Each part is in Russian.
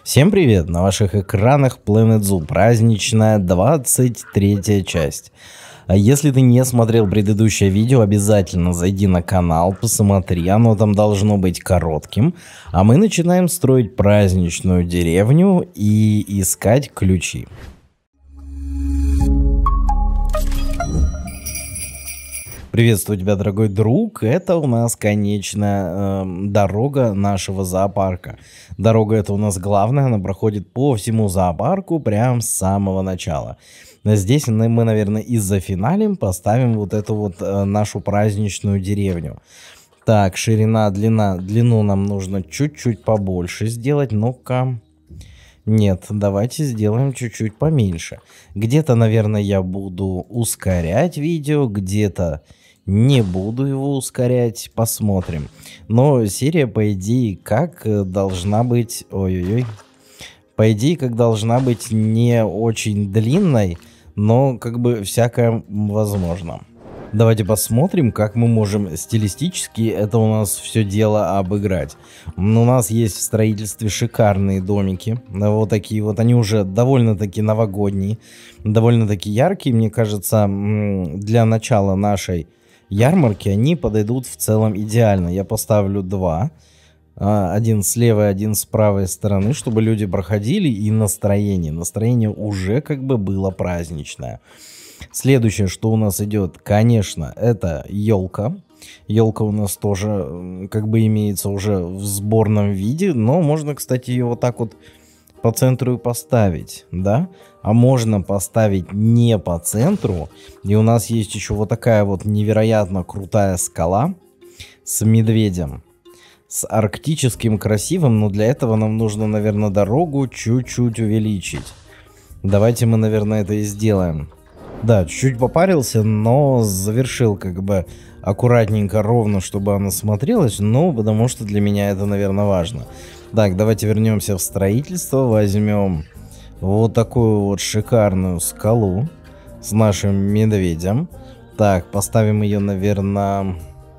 Всем привет! На ваших экранах Planet Zoo, праздничная 23 часть. А если ты не смотрел предыдущее видео, обязательно зайди на канал, посмотри, оно там должно быть коротким. А мы начинаем строить праздничную деревню и искать ключи. Приветствую тебя, дорогой друг. Это у нас конечная дорога нашего зоопарка. Дорога эта у нас главная, она проходит по всему зоопарку прям с самого начала. Здесь мы, наверное, и зафиналим, поставим вот эту вот нашу праздничную деревню. Так, ширина, длина. Длину нам нужно чуть-чуть побольше сделать. Ну-ка. Нет, давайте сделаем чуть-чуть поменьше. Где-то, наверное, я буду ускорять видео, где-то не буду его ускорять, посмотрим. Но серия, по идее, как должна быть... Ой-ой-ой. По идее, как должна быть не очень длинной, но как бы всякое возможно. Давайте посмотрим, как мы можем стилистически это у нас все дело обыграть. У нас есть в строительстве шикарные домики. Вот такие вот. Они уже довольно-таки новогодние. Довольно-таки яркие. Мне кажется, для начала нашей ярмарки они подойдут в целом идеально. Я поставлю два. Один с левой, один с правой стороны, чтобы люди проходили и настроение. Настроение уже как бы было праздничное. Следующее, что у нас идет, конечно, это елка. Елка у нас тоже как бы имеется уже в сборном виде, но можно, кстати, ее вот так вот по центру и поставить, да? А можно поставить не по центру. И у нас есть еще вот такая вот невероятно крутая скала с медведем. С арктическим красивым, но для этого нам нужно, наверное, дорогу чуть-чуть увеличить. Давайте мы, наверное, это и сделаем. Да, чуть-чуть попарился, но завершил как бы аккуратненько, ровно, чтобы она смотрелась. Ну, потому что для меня это, наверное, важно. Так, давайте вернемся в строительство. Возьмем вот такую вот шикарную скалу с нашим медведем. Так, поставим ее, наверное,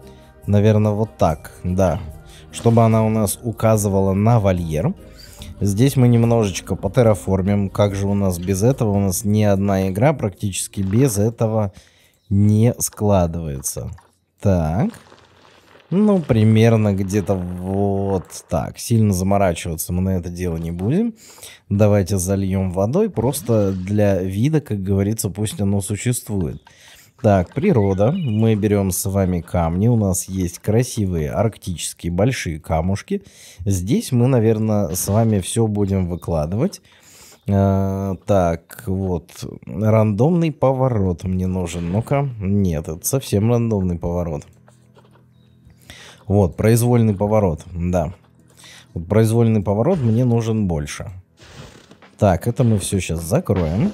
вот так, да. Чтобы она у нас указывала на вольер. Здесь мы немножечко потерраформим. Как же у нас без этого? У нас ни одна игра практически без этого не складывается. Так. Ну, примерно где-то вот так. Сильно заморачиваться мы на это дело не будем. Давайте зальем водой. Просто для вида, как говорится, пусть оно существует. Так, природа. Мы берем с вами камни. У нас есть красивые арктические большие камушки. Здесь мы, наверное, с вами все будем выкладывать. Так, вот. Рандомный поворот мне нужен. Ну-ка. Нет, это совсем рандомный поворот. Вот, произвольный поворот. Да. Вот произвольный поворот мне нужен больше. Так, это мы все сейчас закроем.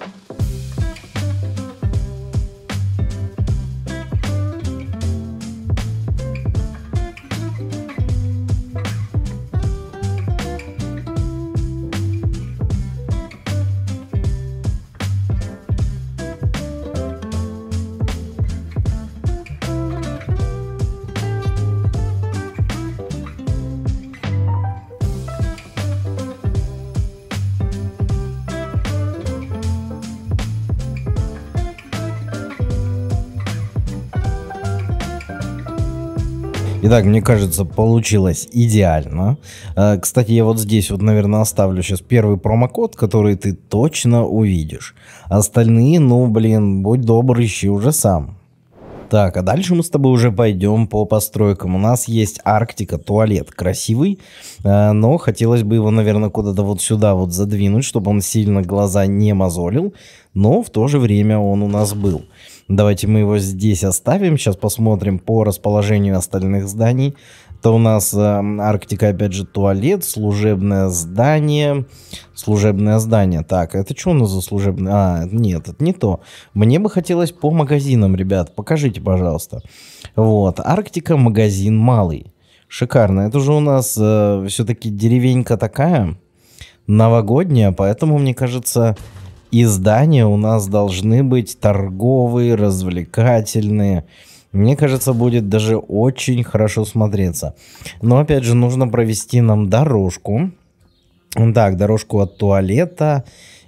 Итак, мне кажется, получилось идеально. Кстати, я вот здесь вот, наверное, оставлю сейчас первый промокод, который ты точно увидишь. Остальные, ну, блин, будь добр, ищи уже сам. Так, а дальше мы с тобой уже пойдем по постройкам. У нас есть Арктика, туалет красивый, но хотелось бы его, наверное, куда-то вот сюда вот задвинуть, чтобы он сильно глаза не мозолил, но в то же время он у нас был. Давайте мы его здесь оставим. Сейчас посмотрим по расположению остальных зданий. Это у нас Арктика, опять же, туалет, служебное здание. Служебное здание. Так, это что у нас за служебное? А, нет, это не то. Мне бы хотелось по магазинам, ребят. Покажите, пожалуйста. Вот, Арктика, магазин малый. Шикарно. Это же у нас все-таки деревенька такая новогодняя, поэтому, мне кажется... И здания у нас должны быть торговые, развлекательные. Мне кажется, будет даже очень хорошо смотреться. Но опять же, нужно провести нам дорожку. Так, дорожку от туалета.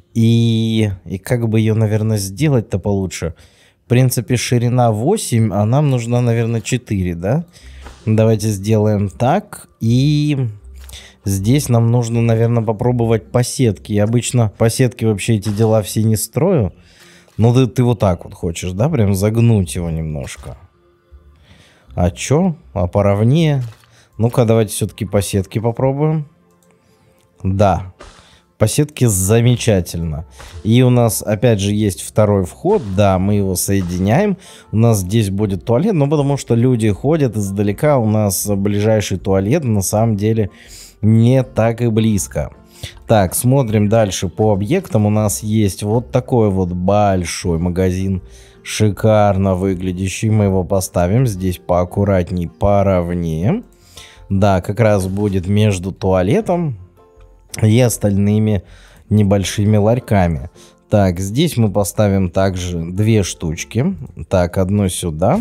И как бы ее, наверное, сделать-то получше? В принципе, ширина 8, а нам нужна, наверное, 4, да? Давайте сделаем так. И здесь нам нужно, наверное, попробовать по сетке. Я обычно по сетке вообще эти дела все не строю. Ну, ты вот так вот хочешь, да? Прям загнуть его немножко. А чё? А поровнее? Ну-ка, давайте все-таки по сетке попробуем. Да. По сетке замечательно. И у нас опять же есть второй вход. Да, мы его соединяем. У нас здесь будет туалет. Ну, потому что люди ходят издалека. У нас ближайший туалет на самом деле не так и близко. Так, смотрим дальше по объектам. У нас есть вот такой вот большой магазин. Шикарно выглядящий. Мы его поставим здесь поаккуратней, поровнее. Да, как раз будет между туалетом и остальными небольшими ларьками. Так, здесь мы поставим также 2 штучки. Так, одну сюда.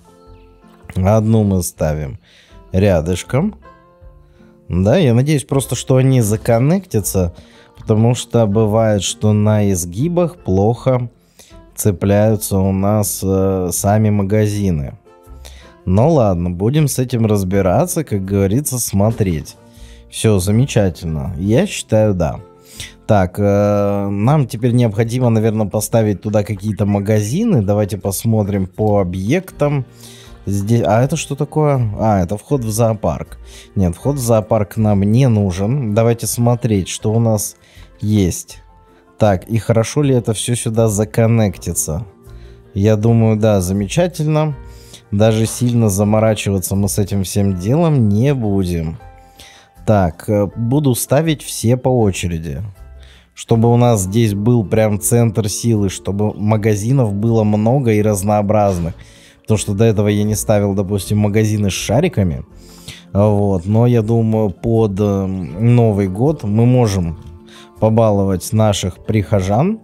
Одну мы ставим рядышком. Да, я надеюсь просто, что они законнектятся. Потому что бывает, что на изгибах плохо цепляются у нас сами магазины. Ну ладно, будем с этим разбираться, как говорится, смотреть. Все замечательно. Я считаю, да. Так, нам теперь необходимо, наверное, поставить туда какие-то магазины. Давайте посмотрим по объектам. Здесь... А это что такое? А, это вход в зоопарк. Нет, вход в зоопарк нам не нужен. Давайте смотреть, что у нас есть. Так, и хорошо ли это все сюда законнектится? Я думаю, да, замечательно. Даже сильно заморачиваться мы с этим всем делом не будем. Так, буду ставить все по очереди. Чтобы у нас здесь был прям центр силы, чтобы магазинов было много и разнообразных. Потому что до этого я не ставил, допустим, магазины с шариками. Вот, но я думаю, под Новый год мы можем побаловать наших прихожан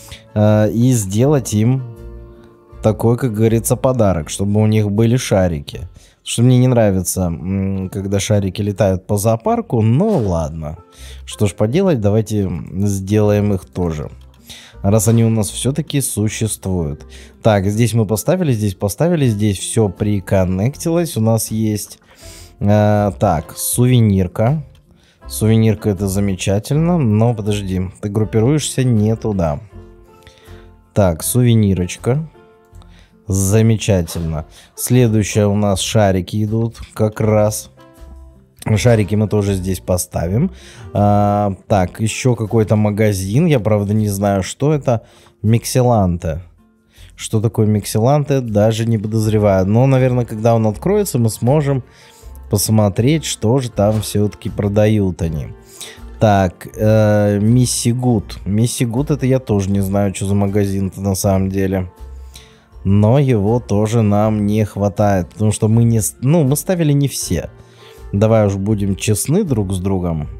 и сделать им такой, как говорится, подарок, чтобы у них были шарики. Что мне не нравится, когда шарики летают по зоопарку, но ладно. Что ж поделать, давайте сделаем их тоже. Раз они у нас все-таки существуют. Так, здесь мы поставили, здесь все приконнектилось. У нас есть, так, сувенирка. Сувенирка — это замечательно, но подожди, ты группируешься не туда. Так, сувенирочка. Замечательно. Следующее у нас шарики идут как раз. Шарики мы тоже здесь поставим. Так, еще какой-то магазин. Я, правда, не знаю, что это. Микселанте. Что такое Микселанте, даже не подозреваю. Но, наверное, когда он откроется, мы сможем посмотреть, что же там все-таки продают они. Так, Мисси Гуд. Мисси Гуд — это я тоже не знаю, что за магазин-то на самом деле. Но его тоже нам не хватает, потому что мы не... Ну, мы ставили не все. Давай уж будем честны друг с другом.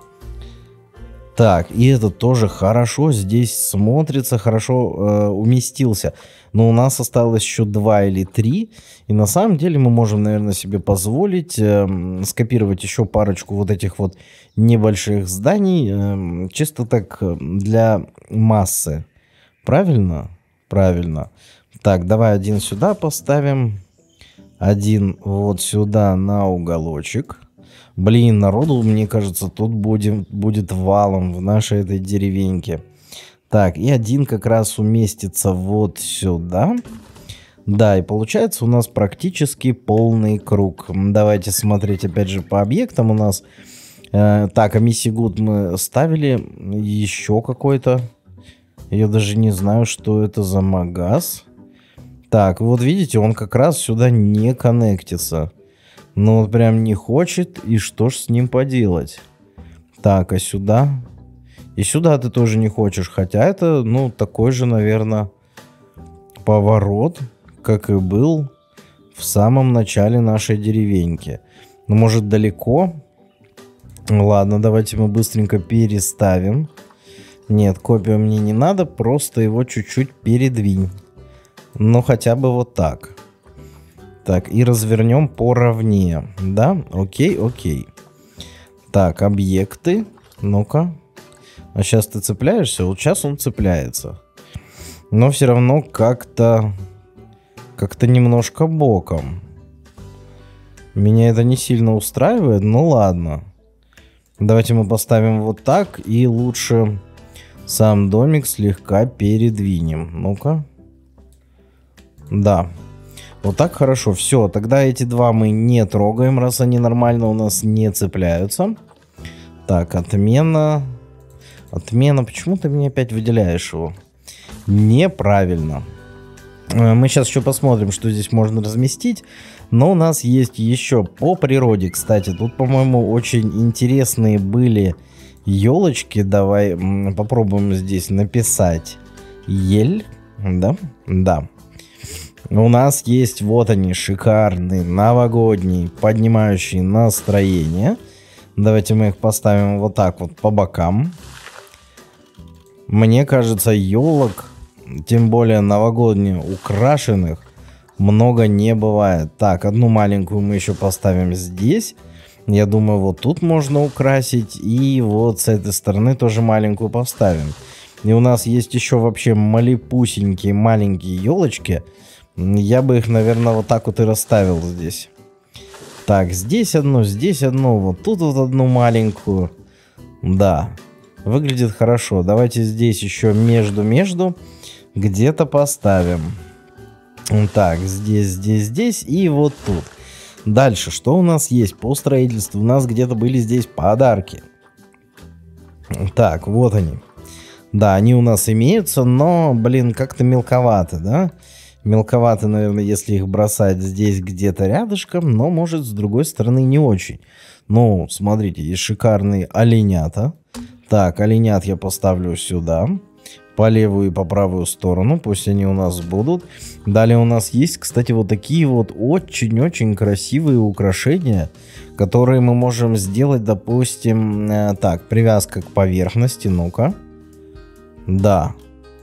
Так, и это тоже хорошо здесь смотрится, хорошо уместился. Но у нас осталось еще 2 или 3. И на самом деле мы можем, наверное, себе позволить скопировать еще парочку вот этих вот небольших зданий. Чисто так для массы. Правильно? Правильно. Так, давай один сюда поставим. Один вот сюда на уголочек. Блин, народу, мне кажется, тут будет валом в нашей этой деревеньке. Так, и один как раз уместится вот сюда. Да, и получается у нас практически полный круг. Давайте смотреть опять же по объектам у нас. Так, а Мисси Гуд мы ставили. Еще какой-то. Я даже не знаю, что это за магаз. Так, вот видите, он как раз сюда не коннектится. Ну, вот прям не хочет, и что ж с ним поделать? Так, а сюда? И сюда ты тоже не хочешь, хотя это, ну, такой же, наверное, поворот, как и был в самом начале нашей деревеньки. Ну, может, далеко? Ладно, давайте мы быстренько переставим. Нет, копию мне не надо, просто его чуть-чуть передвинь. Ну, хотя бы вот так. Так, и развернем поровнее. Да? Окей, окей. Так, объекты. Ну-ка. А сейчас ты цепляешься? Вот сейчас он цепляется. Но все равно как-то немножко боком. Меня это не сильно устраивает, ну ладно. Давайте мы поставим вот так и лучше сам домик слегка передвинем. Ну-ка. Да. Вот так хорошо. Все, тогда эти два мы не трогаем, раз они нормально у нас не цепляются. Так, отмена. Отмена. Почему ты мне опять выделяешь его? Неправильно. Мы сейчас еще посмотрим, что здесь можно разместить. Но у нас есть еще по природе, кстати. Тут, по-моему, очень интересные были елочки. Давай попробуем здесь написать ель. Да? Да. У нас есть вот они, шикарные, новогодние, поднимающие настроение. Давайте мы их поставим вот так вот по бокам. Мне кажется, елок, тем более новогодних, украшенных, много не бывает. Так, одну маленькую мы еще поставим здесь. Я думаю, вот тут можно украсить. И вот с этой стороны тоже маленькую поставим. И у нас есть еще вообще малепусенькие маленькие елочки. Я бы их, наверное, вот так вот и расставил здесь. Так, здесь одну, вот тут вот одну маленькую. Да, выглядит хорошо. Давайте здесь еще между где-то поставим. Так, здесь и вот тут. Дальше, что у нас есть по строительству? У нас где-то были здесь подарки. Так, вот они. Да, они у нас имеются, но, блин, как-то мелковаты, да? Мелковато, наверное, если их бросать здесь где-то рядышком, но, может, с другой стороны не очень. Ну, смотрите, есть шикарные оленята. Так, оленят я поставлю сюда, по левую и по правую сторону, пусть они у нас будут. Далее у нас есть, кстати, вот такие вот очень-очень красивые украшения, которые мы можем сделать, допустим, так, привязка к поверхности, ну-ка. Да.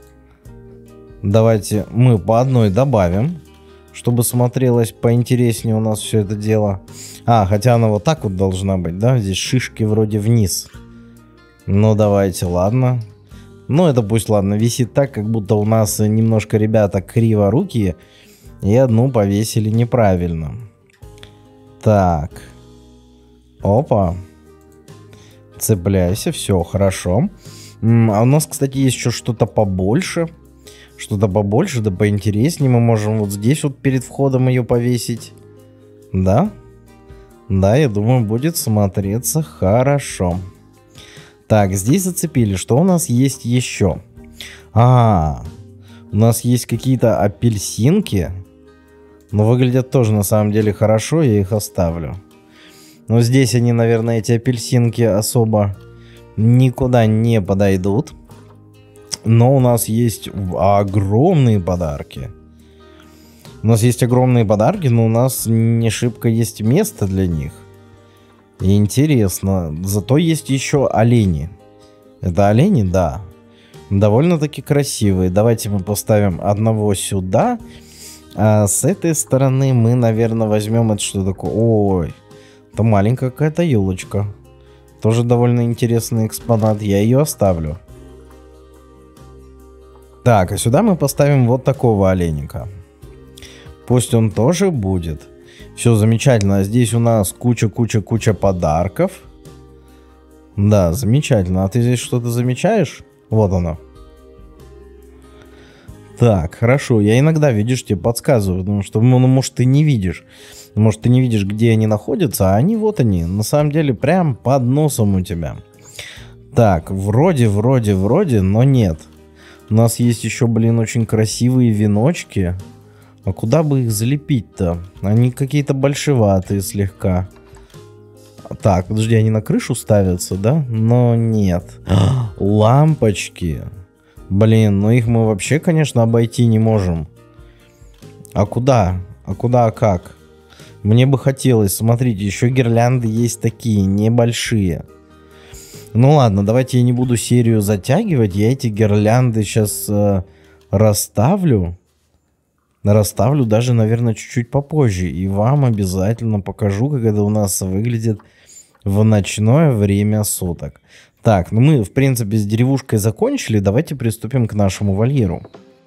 Давайте мы по одной добавим, чтобы смотрелось поинтереснее у нас все это дело. Хотя она вот так вот должна быть, да? Здесь шишки вроде вниз. Ну, давайте, ладно. Ну, это пусть, ладно, висит так, как будто у нас немножко ребята криворукие. И одну повесили неправильно. Так. Опа. Цепляйся, все, хорошо. А у нас, кстати, есть еще что-то побольше. Что-то побольше, да поинтереснее. Мы можем вот здесь вот перед входом ее повесить. Да? Да, я думаю, будет смотреться хорошо. Так, здесь зацепили. Что у нас есть еще? У нас есть какие-то апельсинки. Но выглядят тоже на самом деле хорошо. Я их оставлю. Но здесь они, наверное, эти апельсинки особо никуда не подойдут. Но у нас есть огромные подарки. У нас есть огромные подарки, но у нас не шибко есть место для них. И интересно. Зато есть еще олени. Это олени, да. Довольно-таки красивые. Давайте мы поставим одного сюда. А с этой стороны мы, наверное, возьмем это что такое. Ой, это маленькая какая-то елочка. Тоже довольно интересный экспонат. Я ее оставлю. Так, а сюда мы поставим вот такого оленика. Пусть он тоже будет. Все замечательно. Здесь у нас куча подарков. Да, замечательно. А ты здесь что-то замечаешь? Вот оно. Так, хорошо. Я иногда, видишь, тебе подсказываю. Потому что, ну, может, ты не видишь. Может, ты не видишь, где они находятся. А они, вот они. На самом деле, прям под носом у тебя. Так, вроде, но нет. У нас есть еще, блин, очень красивые веночки. А куда бы их залепить-то? Они какие-то большеватые слегка. Так, подожди, они на крышу ставятся, да? Но нет. Лампочки. Блин, ну их мы вообще, конечно, обойти не можем. А куда? А как? Мне бы хотелось, смотрите, еще гирлянды есть такие, небольшие. Ну ладно, давайте я не буду серию затягивать. Я эти гирлянды сейчас расставлю. Расставлю даже, наверное, чуть-чуть попозже. И вам обязательно покажу, как это у нас выглядит в ночное время суток. Так, ну мы, в принципе, с деревушкой закончили. Давайте приступим к нашему вольеру.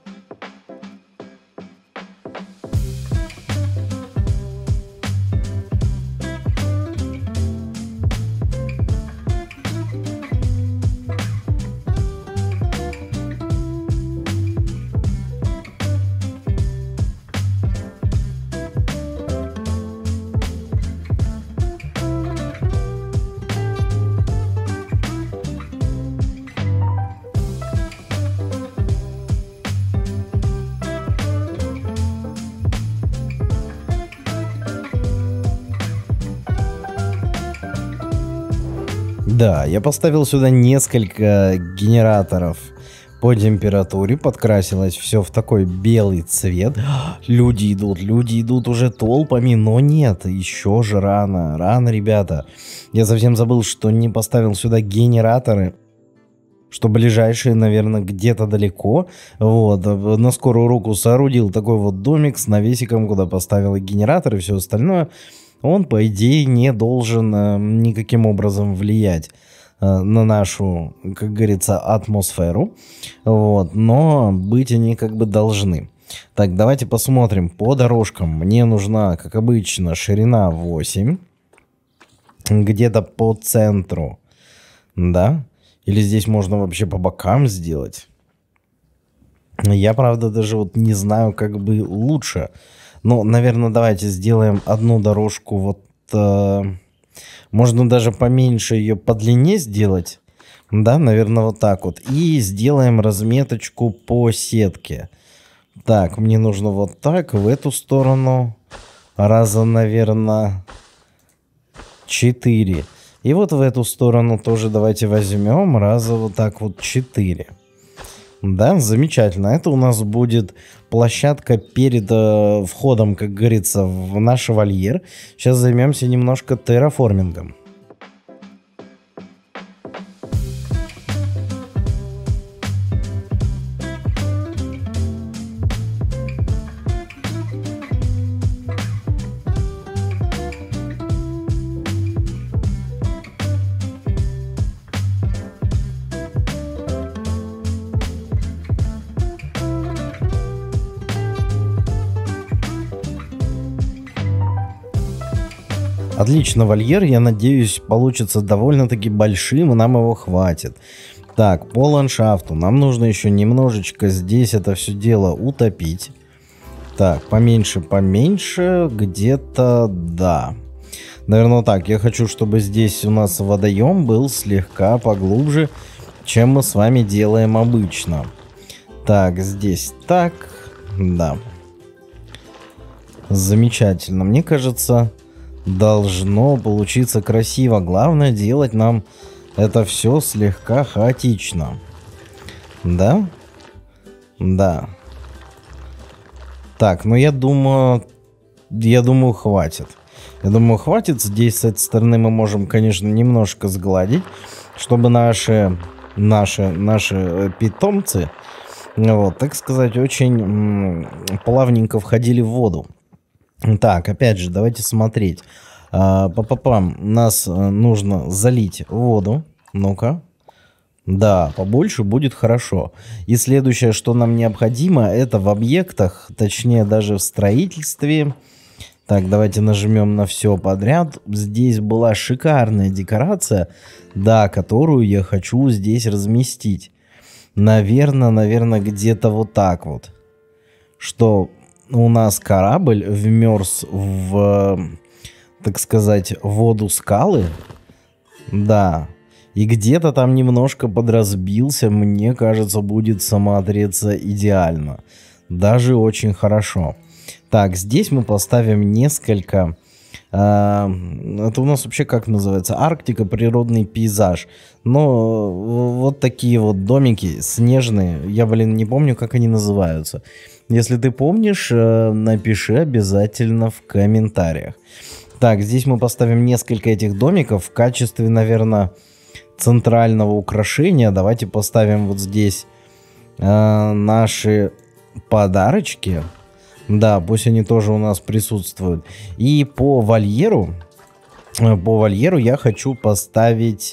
Да, я поставил сюда несколько генераторов по температуре, подкрасилось все в такой белый цвет. Люди идут уже толпами, но нет, еще же рано, ребята. Я совсем забыл, что не поставил сюда генераторы, что ближайшие, наверное, где-то далеко. Вот, на скорую руку соорудил такой вот домик с навесиком, куда поставил и генератор, и все остальное. Он, по идее, не должен никаким образом влиять на нашу, как говорится, атмосферу. Вот, но быть они как бы должны. Так, давайте посмотрим по дорожкам. Мне нужна, как обычно, ширина 8. Где-то по центру. Да? Или здесь можно вообще по бокам сделать? Я, правда, даже вот не знаю, как бы лучше. Ну, наверное, давайте сделаем одну дорожку вот... можно даже поменьше ее по длине сделать. Да, наверное, вот так вот. И сделаем разметочку по сетке. Так, мне нужно вот так, в эту сторону. Раза, наверное, 4. И вот в эту сторону тоже давайте возьмем раза вот так вот 4. Да, замечательно. Это у нас будет площадка перед входом, как говорится, в наш вольер. Сейчас займемся немножко терраформингом. Отлично, вольер, я надеюсь, получится довольно-таки большим, и нам его хватит. Так, по ландшафту нам нужно еще немножечко здесь это все дело утопить. Так, поменьше, где-то, да. Наверное, так, я хочу, чтобы здесь у нас водоем был слегка поглубже, чем мы с вами делаем обычно. Так, здесь так, да. Замечательно, мне кажется... Должно получиться красиво. Главное делать нам это все слегка хаотично. Да? Да. Так, ну я думаю, хватит. Я думаю, хватит. Здесь с этой стороны мы можем, конечно, немножко сгладить, чтобы наши питомцы, вот, так сказать, очень плавненько входили в воду. Так, опять же, давайте смотреть. Нас нужно залить воду. Ну-ка. Да, побольше будет хорошо. И следующее, что нам необходимо, это в объектах, точнее даже в строительстве. Так, давайте нажмем на все подряд. Здесь была шикарная декорация, да, которую я хочу здесь разместить. Наверное, где-то вот так вот. Что... У нас корабль вмерз в, так сказать, воду скалы. Да. И где-то там немножко подразбился. Мне кажется, будет смотреться идеально. Даже очень хорошо. Так, здесь мы поставим несколько... это у нас вообще как называется? Арктика, природный пейзаж. Но вот такие вот домики снежные. Я, не помню, как они называются. Если ты помнишь, напиши обязательно в комментариях. Так, здесь мы поставим несколько этих домиков в качестве, наверное, центрального украшения. Давайте поставим вот здесь наши подарочки. Да, пусть они тоже у нас присутствуют. И по вольеру я хочу поставить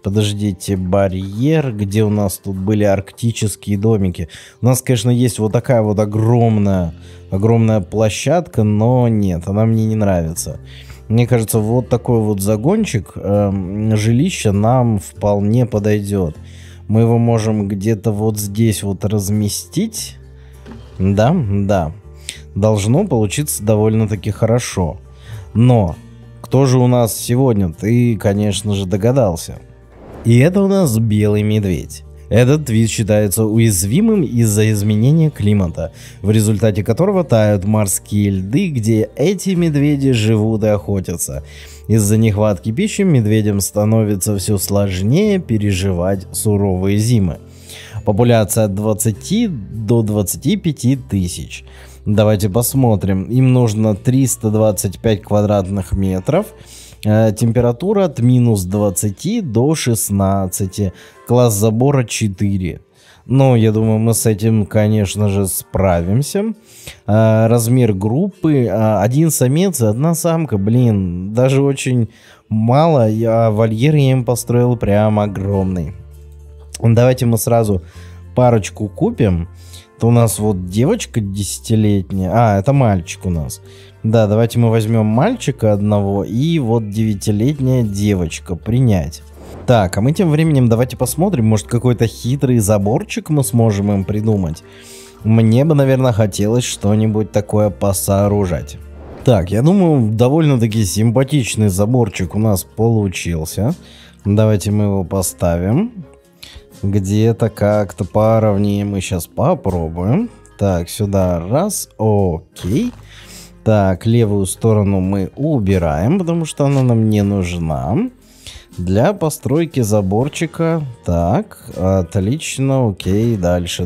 Подождите, барьер, где у нас тут были арктические домики. У нас, конечно, есть вот такая вот огромная площадка, но нет, она мне не нравится. Мне кажется, вот такой вот загончик жилища нам вполне подойдет. Мы его можем где-то вот здесь вот разместить. Да, да. Должно получиться довольно-таки хорошо. Но кто же у нас сегодня? Ты, конечно же, догадался. И это у нас белый медведь. Этот вид считается уязвимым из-за изменения климата, в результате которого тают морские льды, где эти медведи живут и охотятся. Из-за нехватки пищи медведям становится все сложнее переживать суровые зимы. Популяция от 20 до 25 тысяч. Давайте посмотрим. Им нужно 325 квадратных метров. Температура от минус 20 до 16. Класс забора 4. Ну, я думаю, мы с этим, конечно же, справимся. Размер группы. Один самец и одна самка. Блин, даже очень мало. Вольер я им построил прям огромный. Давайте мы сразу парочку купим. Это у нас вот девочка 10-летняя. Это мальчик у нас. Да, давайте мы возьмем мальчика одного и вот 9-летняя девочка. Принять. Так, а мы тем временем давайте посмотрим, может какой-то хитрый заборчик мы сможем им придумать. Мне бы, наверное, хотелось что-нибудь такое посооружать. Так, я думаю, довольно-таки симпатичный заборчик у нас получился. Давайте мы его поставим. Где-то как-то поровнее мы сейчас попробуем. Так, сюда раз, окей. Так, левую сторону мы убираем, потому что она нам не нужна. Для постройки заборчика. Так, отлично, окей, дальше.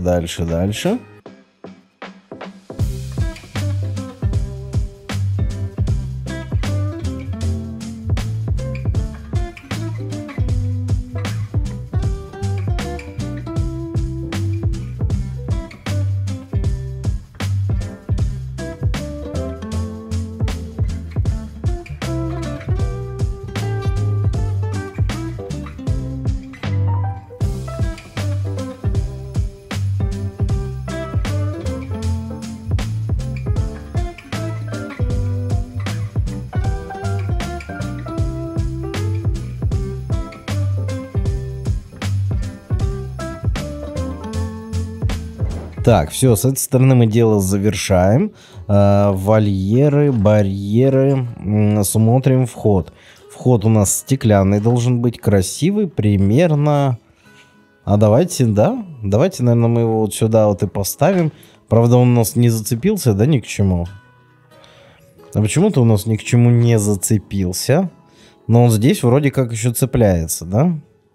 Так, все, с этой стороны мы дело завершаем. Вольеры, барьеры. Смотрим вход. Вход у нас стеклянный должен быть, красивый, примерно. Давайте, да? Давайте, наверное, мы его вот сюда вот и поставим. Правда, он у нас не зацепился, да, ни к чему? А почему-то у нас ни к чему не зацепился. Но он здесь вроде как еще цепляется, да?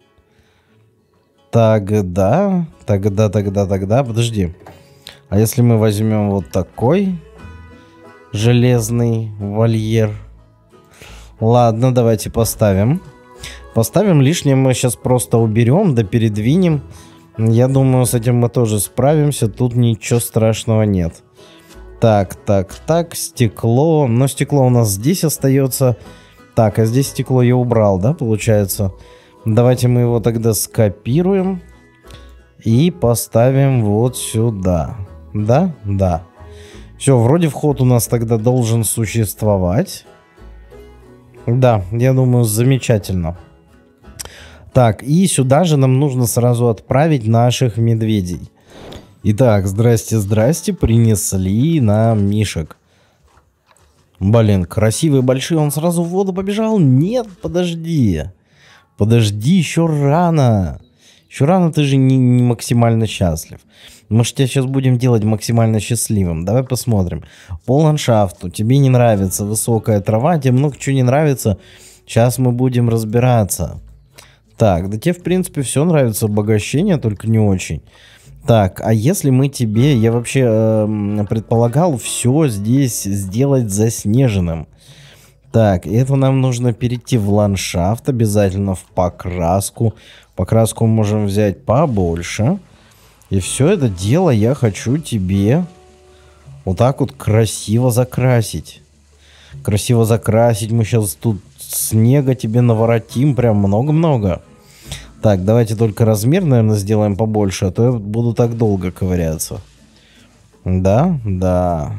Тогда, подожди. А если мы возьмем вот такой железный вольер? Ладно, давайте поставим. Поставим, лишнее мы сейчас просто уберем, да передвинем. Я думаю, с этим мы тоже справимся. Тут ничего страшного нет. Так, стекло. Но стекло у нас здесь остается. Так, а здесь стекло я убрал, да, получается? Давайте мы его тогда скопируем и поставим вот сюда. Да? Да. Все, вроде вход у нас тогда должен существовать. Да, я думаю, замечательно. Так, и сюда же нам нужно сразу отправить наших медведей. Итак, здрасте, принесли нам мишек. Блин, красивый, большой, он сразу в воду побежал? Нет, подожди. Подожди, еще рано. Еще рано, ты же не максимально счастлив. Мы же тебя сейчас будем делать максимально счастливым. Давай посмотрим. По ландшафту. Тебе не нравится высокая трава, тебе много чего не нравится. Сейчас мы будем разбираться. Так, да тебе в принципе все нравится. Обогащение, только не очень. Так, а если мы тебе... Я вообще предполагал все здесь сделать заснеженным. Так, это нам нужно перейти в ландшафт, обязательно в покраску. Покраску мы можем взять побольше. И все это дело я хочу тебе вот так вот красиво закрасить. Красиво закрасить. Мы сейчас тут снега тебе наворотим прям много-много. Так, давайте только размер, наверное, сделаем побольше, а то я буду так долго ковыряться. Да, да.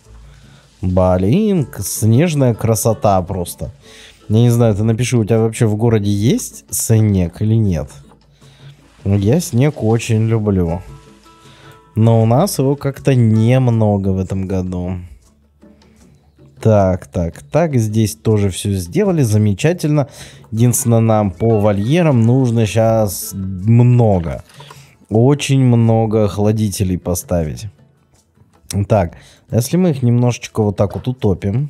Блин, снежная красота просто. Я не знаю, ты напиши, у тебя вообще в городе есть снег или нет? Я снег очень люблю. Но у нас его как-то немного в этом году. Так, так, так, здесь тоже все сделали, замечательно. Единственное, нам по вольерам нужно сейчас много. Очень много охладителей поставить. Так, если мы их немножечко вот так вот утопим.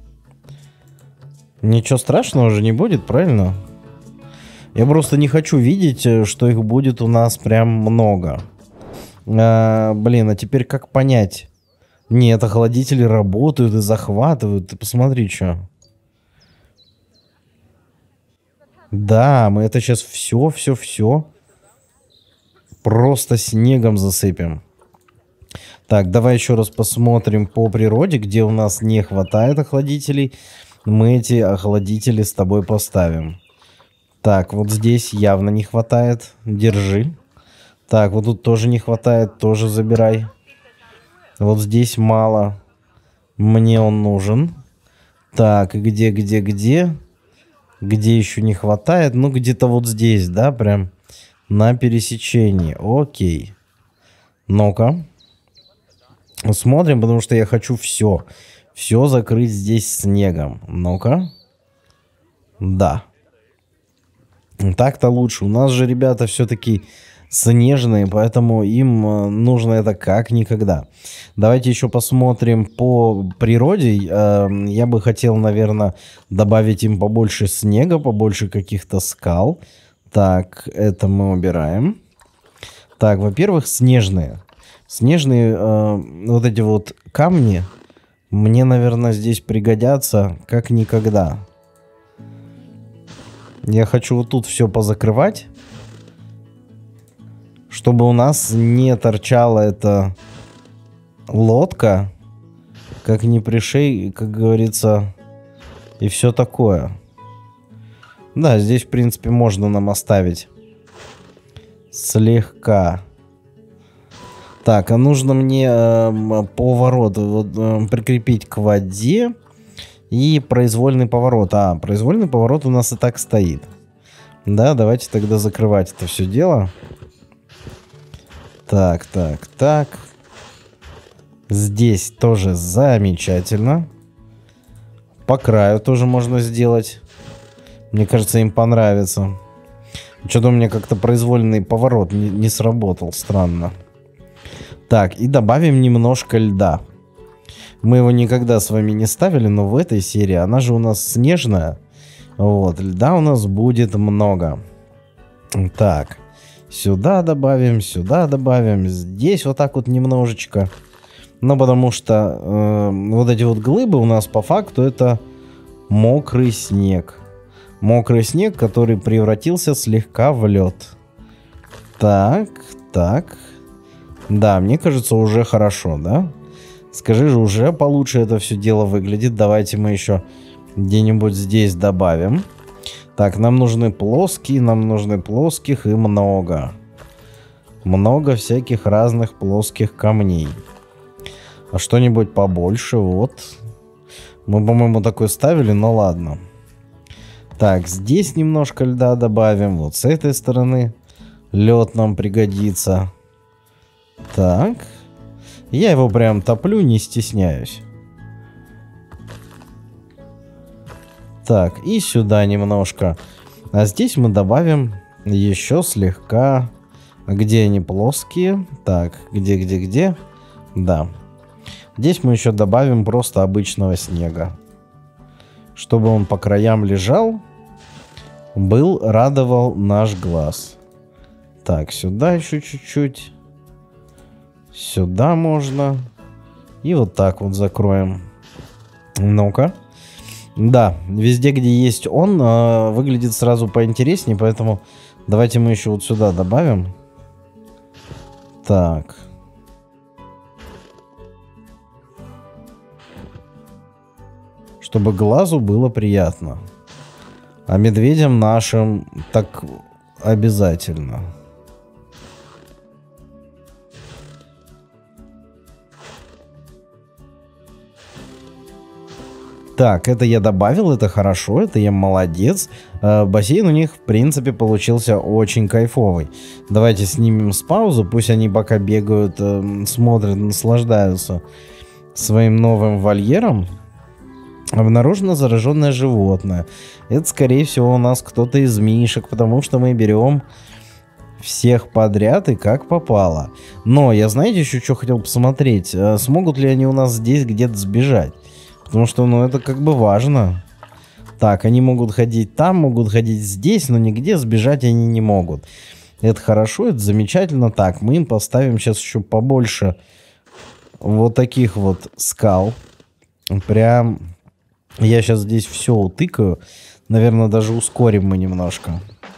Ничего страшного же не будет, правильно? Я просто не хочу видеть, что их будет у нас прям много. Блин, а теперь как понять? Нет, охладители работают и захватывают. Ты посмотри, что. Да, мы это сейчас все просто снегом засыпем. Так, давай еще раз посмотрим по природе, где у нас не хватает охладителей. Мы эти охладители с тобой поставим. Так, вот здесь явно не хватает. Держи. Так, вот тут тоже не хватает. Тоже забирай. Вот здесь мало. Мне он нужен. Так, где? Где еще не хватает? Ну, где-то вот здесь, да, прям на пересечении. Окей. Ну-ка. Смотрим, потому что я хочу все закрыть здесь снегом. Ну-ка. Да. Так-то лучше. У нас же ребята все-таки снежные, поэтому им нужно это как никогда. Давайте еще посмотрим по природе. Я бы хотел, наверное, добавить им побольше снега, побольше каких-то скал. Так, это мы убираем. Так, во-первых, снежные. Снежные вот эти вот камни мне, наверное, здесь пригодятся как никогда. Я хочу вот тут все позакрывать, чтобы у нас не торчала эта лодка, как не пришей, как говорится, и все такое. Да, здесь, в принципе, можно нам оставить слегка. Так, а нужно мне поворот вот, прикрепить к воде и произвольный поворот. А, произвольный поворот у нас и так стоит. Да, давайте тогда закрывать это все дело. Так, так, так. Здесь тоже замечательно. По краю тоже можно сделать. Мне кажется, им понравится. Что-то у меня как-то произвольный поворот не сработал. Странно. Так, и добавим немножко льда. Мы его никогда с вами не ставили, но в этой серии она же у нас снежная. Вот, льда у нас будет много. Так, сюда добавим, здесь вот так вот немножечко. Ну, потому что вот эти вот глыбы у нас по факту это мокрый снег. Мокрый снег, который превратился слегка в лед. Так, так. Да, мне кажется, уже хорошо, да? Скажи же, уже получше это все дело выглядит. Давайте мы еще где-нибудь здесь добавим. Так, нам нужны плоские, нам нужны плоских и много. Много всяких разных плоских камней. А что-нибудь побольше, вот. Мы, по-моему, такой ставили, но ладно. Так, здесь немножко льда добавим. Вот с этой стороны лед нам пригодится. Так. Я его прям топлю, не стесняюсь. Так, и сюда немножко. А здесь мы добавим еще слегка. Где они плоские? Так, где? Да. Здесь мы еще добавим просто обычного снега. Чтобы он по краям лежал, радовал наш глаз. Так, сюда еще чуть-чуть. Сюда можно. И вот так вот закроем. Ну-ка. Да, везде, где есть он, выглядит сразу поинтереснее, поэтому давайте мы еще вот сюда добавим. Так. Чтобы глазу было приятно. А медведям нашим так обязательно. Так, это я добавил, это хорошо, это я молодец. Бассейн у них, в принципе, получился очень кайфовый. Давайте снимем с паузы, пусть они пока бегают, смотрят, наслаждаются своим новым вольером. Обнаружено зараженное животное. Это, скорее всего, у нас кто-то из мишек, потому что мы берем всех подряд и как попало. Но я, знаете, еще что хотел посмотреть? Смогут ли они у нас здесь где-то сбежать? Потому что, ну, это как бы важно. Так, они могут ходить там, могут ходить здесь, но нигде сбежать они не могут. Это хорошо, это замечательно. Так, мы им поставим сейчас еще побольше вот таких вот скал. Прям я сейчас здесь все утыкаю. Наверное, даже ускорим мы немножко.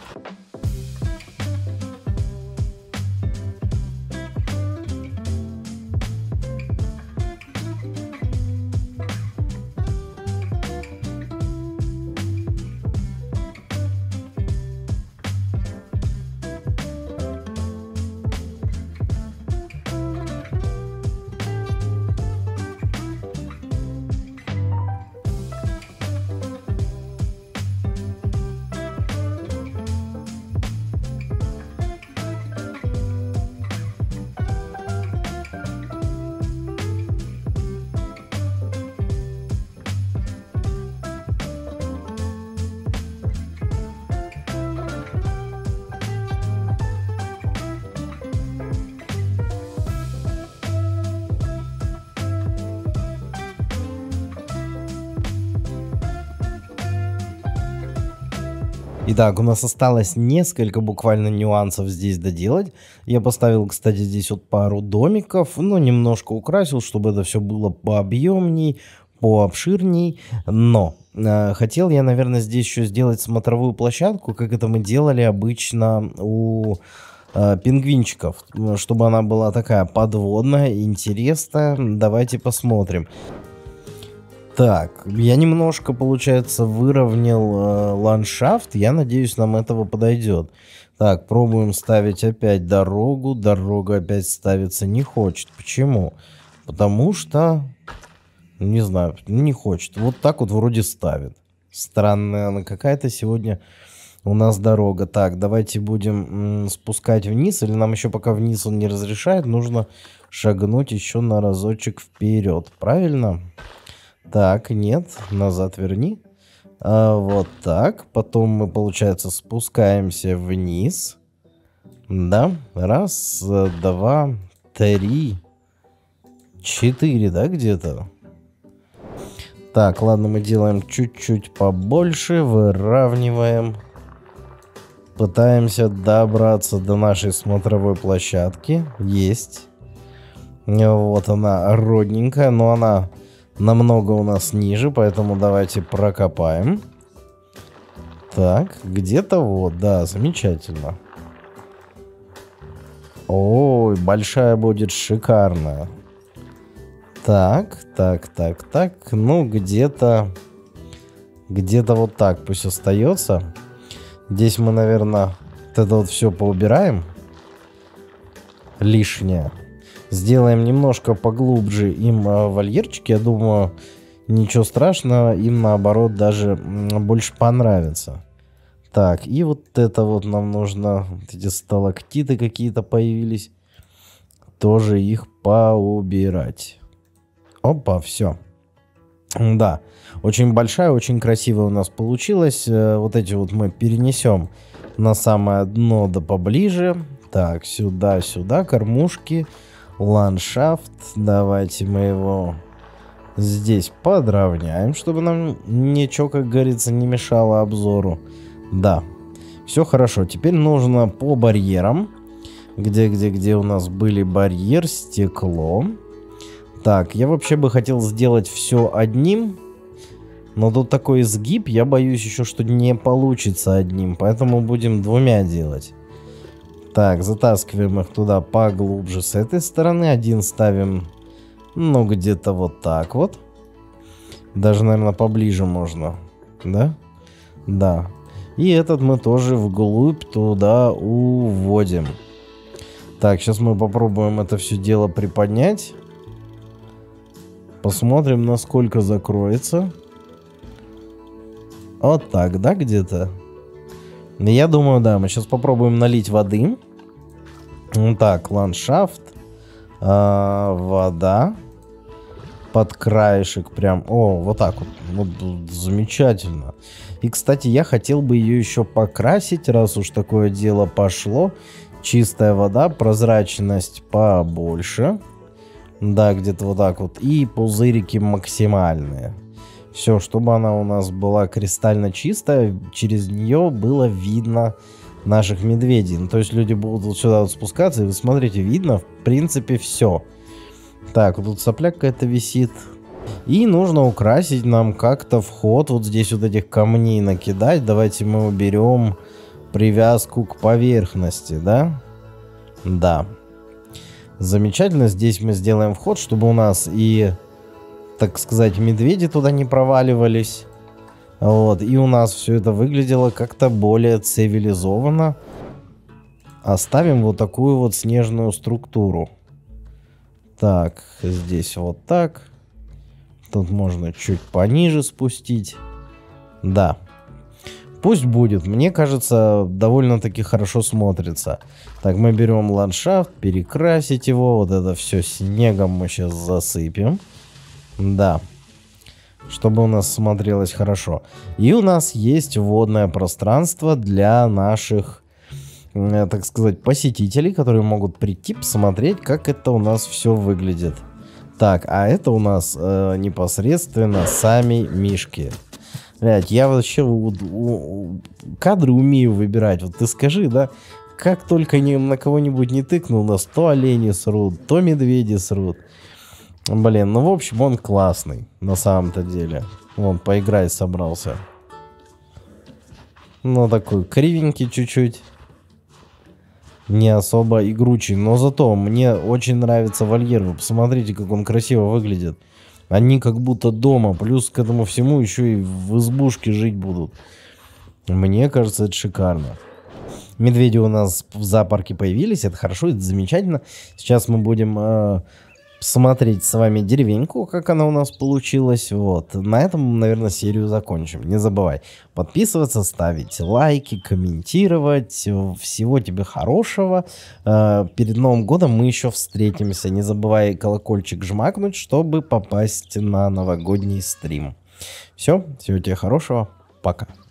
Итак, у нас осталось несколько буквально нюансов здесь доделать. Я поставил, кстати, здесь вот пару домиков, но немножко украсил, чтобы это все было пообъемней, пообширней. Но хотел я, наверное, здесь еще сделать смотровую площадку, как это мы делали обычно у пингвинчиков, чтобы она была такая подводная, интересная. Давайте посмотрим. Так, я немножко, получается, выровнял ландшафт. Я надеюсь, нам этого подойдет. Так, пробуем ставить опять дорогу. Дорога опять ставиться не хочет. Почему? Потому что, не знаю, не хочет. Вот так вот вроде ставит. Странная она какая-то сегодня у нас дорога. Так, давайте будем спускать вниз. Или нам еще пока вниз он не разрешает. Нужно шагнуть еще на разочек вперед. Правильно? Так, нет, назад верни. Вот так. Потом мы, получается, спускаемся вниз. Да, раз, два, три, четыре, да, где-то? Так, ладно, мы делаем чуть-чуть побольше, выравниваем. Пытаемся добраться до нашей смотровой площадки. Есть. Вот она, родненькая, но она намного у нас ниже, поэтому давайте прокопаем. Так, где-то вот, да, замечательно. Ой, большая будет, шикарная. Так, ну где-то вот так пусть остается. Здесь мы, наверное, вот это вот все поубираем. Лишнее. Сделаем немножко поглубже им вольерчики. Я думаю, ничего страшного. Им, наоборот, даже больше понравится. Так, и вот это вот нам нужно. Вот эти сталактиты какие-то появились. Тоже их поубирать. Опа, все. Да, очень большая, очень красивая у нас получилась. Вот эти вот мы перенесем на самое дно да поближе. Так, сюда, кормушки. Ландшафт. Давайте мы его здесь подровняем, чтобы нам ничего, как говорится, не мешало обзору. Да, все хорошо. Теперь нужно по барьерам. Где у нас были барьер, стекло. Так, я вообще бы хотел сделать все одним. Но тут такой изгиб, я боюсь еще, что не получится одним. Поэтому будем двумя делать. Так, затаскиваем их туда поглубже с этой стороны. Один ставим, ну, где-то вот так вот. Даже, наверное, поближе можно. Да? Да. И этот мы тоже вглубь туда уводим. Так, сейчас мы попробуем это все дело приподнять. Посмотрим, насколько закроется. Вот так, да, где-то? Я думаю, да. Мы сейчас попробуем налить воды. Так, ландшафт. Вода. Под краешек прям. О, вот так вот. Вот замечательно. И, кстати, я хотел бы ее еще покрасить, раз уж такое дело пошло. Чистая вода, прозрачность побольше. Да, где-то вот так вот. И пузырики максимальные. Все, чтобы она у нас была кристально чистая, через нее было видно наших медведей. Ну, то есть люди будут вот сюда вот спускаться, и вы смотрите, видно, в принципе, все. Так, вот тут сопля какая-то висит. И нужно украсить нам как-то вход. Вот здесь вот этих камней накидать. Давайте мы уберем привязку к поверхности, да? Да. Замечательно. Здесь мы сделаем вход, чтобы у нас и, так сказать, медведи туда не проваливались. Вот. И у нас все это выглядело как-то более цивилизованно. Оставим вот такую вот снежную структуру. Так, здесь вот так. Тут можно чуть пониже спустить. Да. Пусть будет. Мне кажется, довольно-таки хорошо смотрится. Так, мы берем ландшафт, перекрасить его. Вот это все снегом мы сейчас засыпем. Да. Чтобы у нас смотрелось хорошо. И у нас есть водное пространство для наших, так сказать, посетителей, которые могут прийти посмотреть, как это у нас все выглядит. Так, а это у нас непосредственно сами мишки. Блять, я вообще кадры умею выбирать. Вот ты скажи, да, как только на кого-нибудь не тыкнул, нас то олени срут, то медведи срут. Блин, ну в общем он классный, на самом-то деле. Вон, поиграть собрался. Ну такой кривенький чуть-чуть. Не особо игручий, но зато мне очень нравится вольер. Вы посмотрите, как он красиво выглядит. Они как будто дома, плюс к этому всему еще и в избушке жить будут. Мне кажется, это шикарно. Медведи у нас в зоопарке появились, это хорошо, это замечательно. Сейчас мы будем смотреть с вами деревеньку, как она у нас получилась. Вот. На этом, наверное, серию закончим. Не забывай подписываться, ставить лайки, комментировать. Всего тебе хорошего. Перед Новым годом мы еще встретимся. Не забывай колокольчик жмакнуть, чтобы попасть на новогодний стрим. Все, всего тебе хорошего. Пока.